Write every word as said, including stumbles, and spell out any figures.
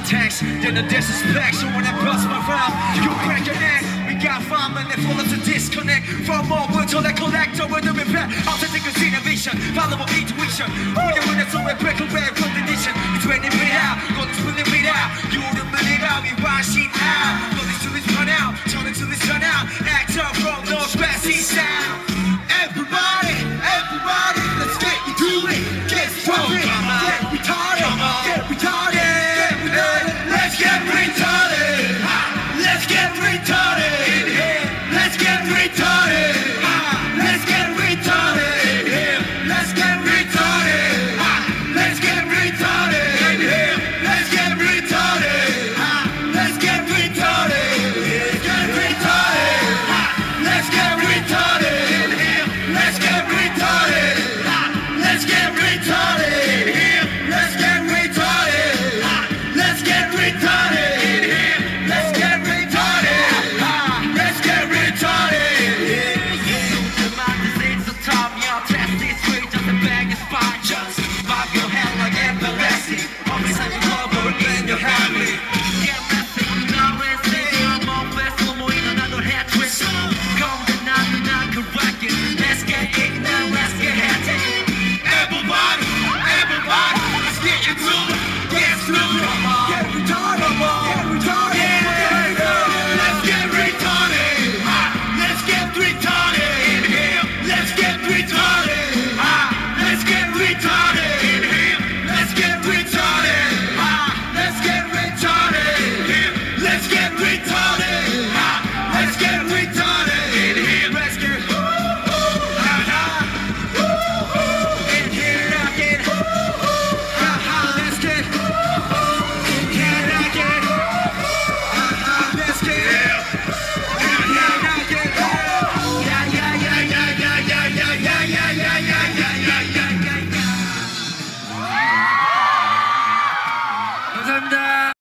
text, then the disrespect. So when I bust my rhyme, you crack your neck. We got five minutes for us to disconnect from all words till they collect. So when the repair, I'll take a scene of vision, follow my intuition. When you win it, so we break away from the condition. It's when it out, gonna split it out. You wouldn't believe how we ride.